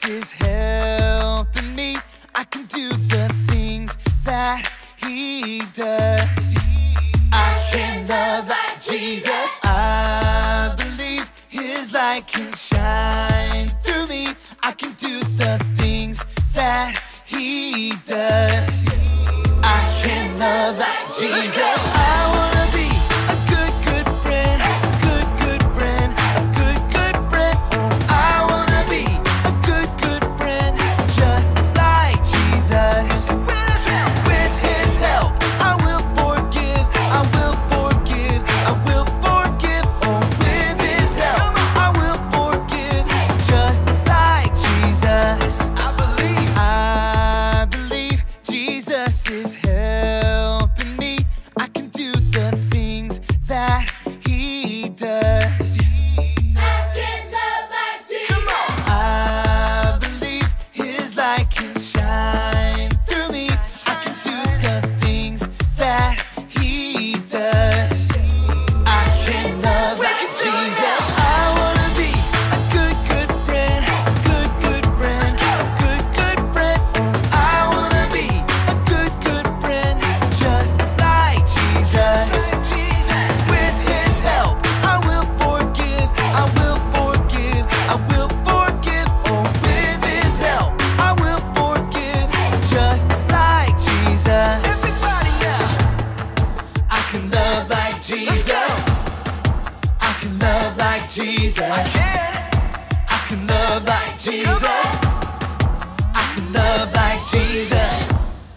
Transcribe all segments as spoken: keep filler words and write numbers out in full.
is helping me. I can do the things that He does. I can love like Jesus. I believe His light can shine through me. I can do the things that He does. I can love like Jesus. I wanna be a good, good friend, good, good friend, a good, good friend. Oh, I wanna be a good, good friend, just like Jesus. With His help, I will forgive, I will forgive, I will forgive. Oh, with His help, I will forgive, just like Jesus. I believe, I believe Jesus is helping me. I can do the things that He does. I can love like Jesus. I believe His light can shine through me. I can do the things that He does. I can love like Jesus. I wanna be a good, good friend, a good, good friend, a good, good friend. Oh, I wanna be a good, good friend, just like Jesus. With His help, I will forgive, I will forgive, I will forgive. Oh, with His help, I will forgive, just like Jesus. Everybody else. I can love like Jesus. I can love like Jesus. I can. I can love like Jesus. I can love like Jesus.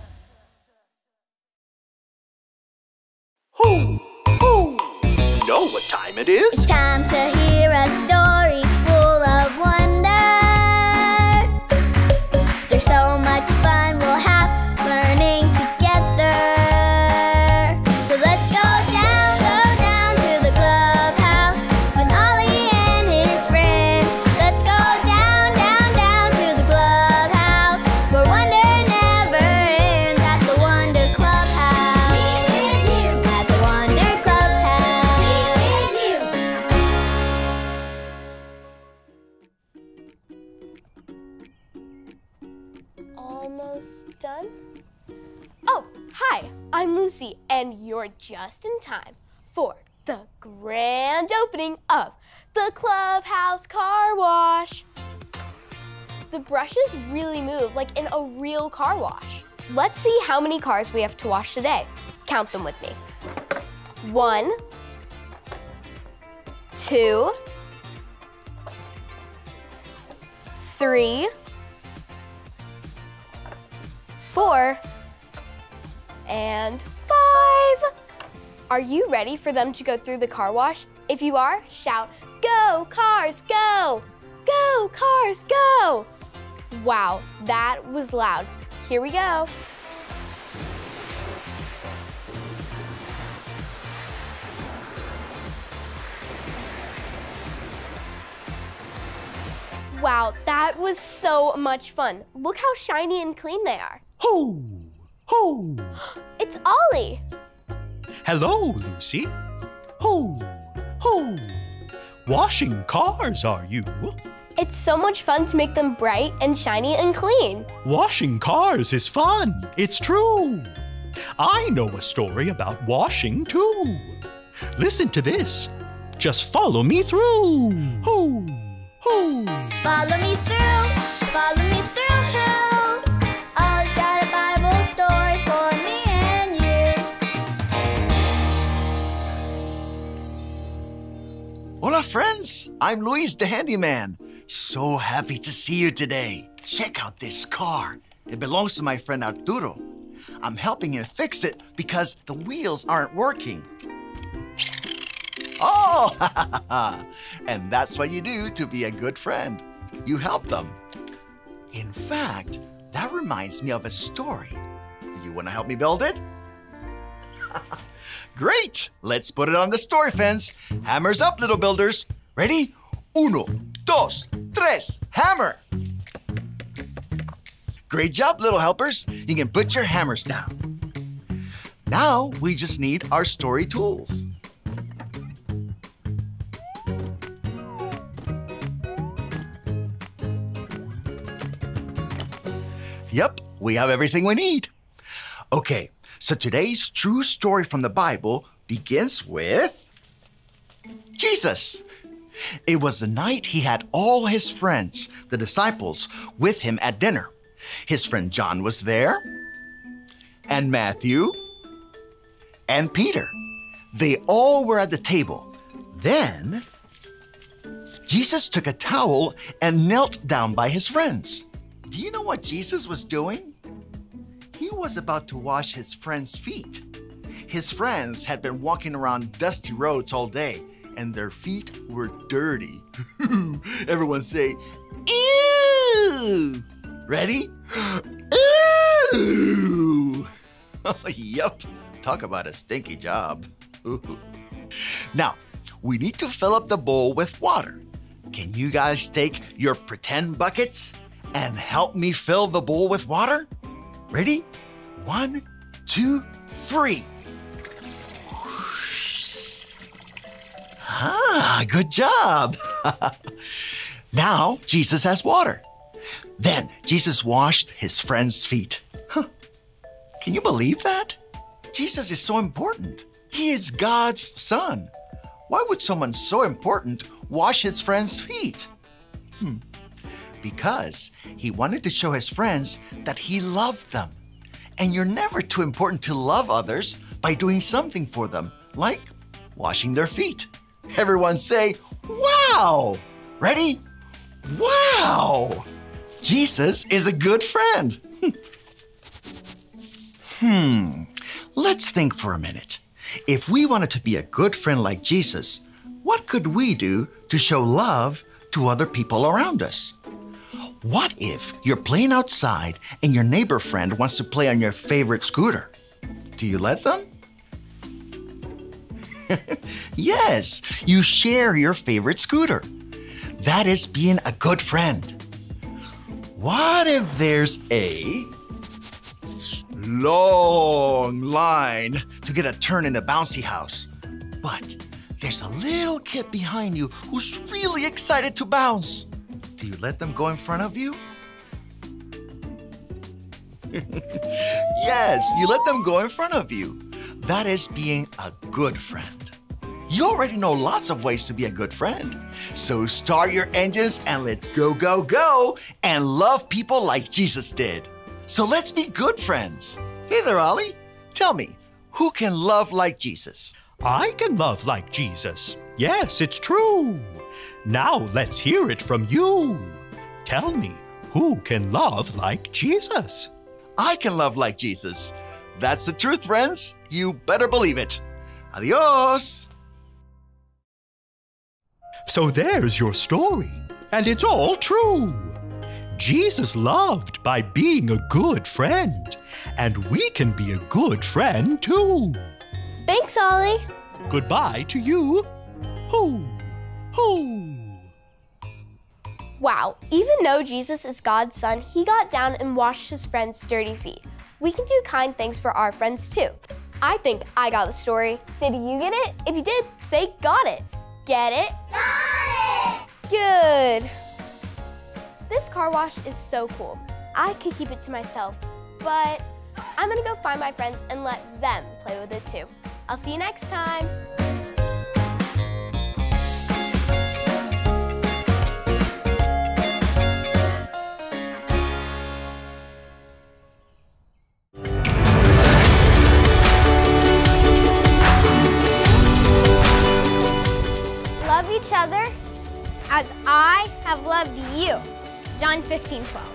Who? Who? You know what time it is? Time to hear a story full of wonder. There's so much fun we'll have learning together. So let's go down, go down to the clubhouse with Ollie and his friends. Let's go down, down, down to the clubhouse where wonder never ends at the Wonder Clubhouse. At the Wonder Clubhouse. Almost done? Oh, hi, I'm Lucy, and you're just in time for the grand opening of the Clubhouse Car Wash. The brushes really move like in a real car wash. Let's see how many cars we have to wash today. Count them with me. One, two, three, four, and five. Are you ready for them to go through the car wash? If you are, shout, "Go, cars, go! Go, cars, go!" Wow, that was loud. Here we go. Wow, that was so much fun. Look how shiny and clean they are. Ho! Ho! It's Ollie. Hello, Lucy. Ho! Ho! Washing cars, are you? It's so much fun to make them bright and shiny and clean. Washing cars is fun. It's true. I know a story about washing, too. Listen to this. Just follow me through. Ho! Ho! Follow me through, follow me through, who? Ollie's got a Bible story for me and you. Hola, friends. I'm Luis the handyman. So happy to see you today. Check out this car. It belongs to my friend Arturo. I'm helping him fix it because the wheels aren't working. Oh, and that's what you do to be a good friend. You help them. In fact, that reminds me of a story. Do you want to help me build it? Great! Let's put it on the story fence. Hammers up, little builders. Ready? Uno, dos, tres, hammer! Great job, little helpers. You can put your hammers down. Now we just need our story tools. Yep, we have everything we need. Okay, so today's true story from the Bible begins with Jesus. It was the night he had all his friends, the disciples, with him at dinner. His friend John was there, and Matthew, and Peter. They all were at the table. Then, Jesus took a towel and knelt down by his friends. Do you know what Jesus was doing? He was about to wash his friends' feet. His friends had been walking around dusty roads all day, and their feet were dirty. Everyone say, ew! Ready? Ew! Yup, talk about a stinky job. Now, we need to fill up the bowl with water. Can you guys take your pretend buckets and help me fill the bowl with water? Ready? One, two, three. Ah, good job. Now, Jesus has water. Then, Jesus washed his friends' feet. Huh. Can you believe that? Jesus is so important. He is God's son. Why would someone so important wash his friends' feet? Hmm. Because he wanted to show his friends that he loved them. And you're never too important to love others by doing something for them, like washing their feet. Everyone say, wow! Ready? Wow! Jesus is a good friend. hmm, let's think for a minute. If we wanted to be a good friend like Jesus, what could we do to show love to other people around us? What if you're playing outside and your neighbor friend wants to play on your favorite scooter? Do you let them? Yes, you share your favorite scooter. That is being a good friend. What if there's a long line to get a turn in the bouncy house, but there's a little kid behind you who's really excited to bounce? Do you let them go in front of you? Yes, you let them go in front of you. That is being a good friend. You already know lots of ways to be a good friend. So start your engines and let's go, go, go and love people like Jesus did. So let's be good friends. Hey there, Ollie. Tell me, who can love like Jesus? I can love like Jesus. Yes, it's true. Now let's hear it from you. Tell me, who can love like Jesus? I can love like Jesus. That's the truth, friends. You better believe it. Adios. So there's your story, and it's all true. Jesus loved by being a good friend, and we can be a good friend too. Thanks, Ollie. Goodbye to you. Hoo, hoo. Wow, even though Jesus is God's son, he got down and washed his friends' dirty feet. We can do kind things for our friends too. I think I got the story. Did you get it? If you did, say got it. Get it? Got it! Good. This car wash is so cool. I could keep it to myself, but I'm gonna go find my friends and let them play with it too. I'll see you next time. Love each other as I have loved you. John fifteen twelve.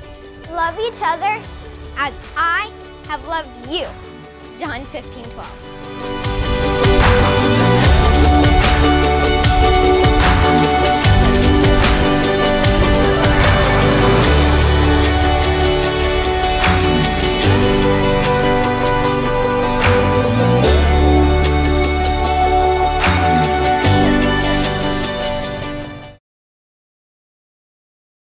Love each other as I have loved you. John fifteen twelve.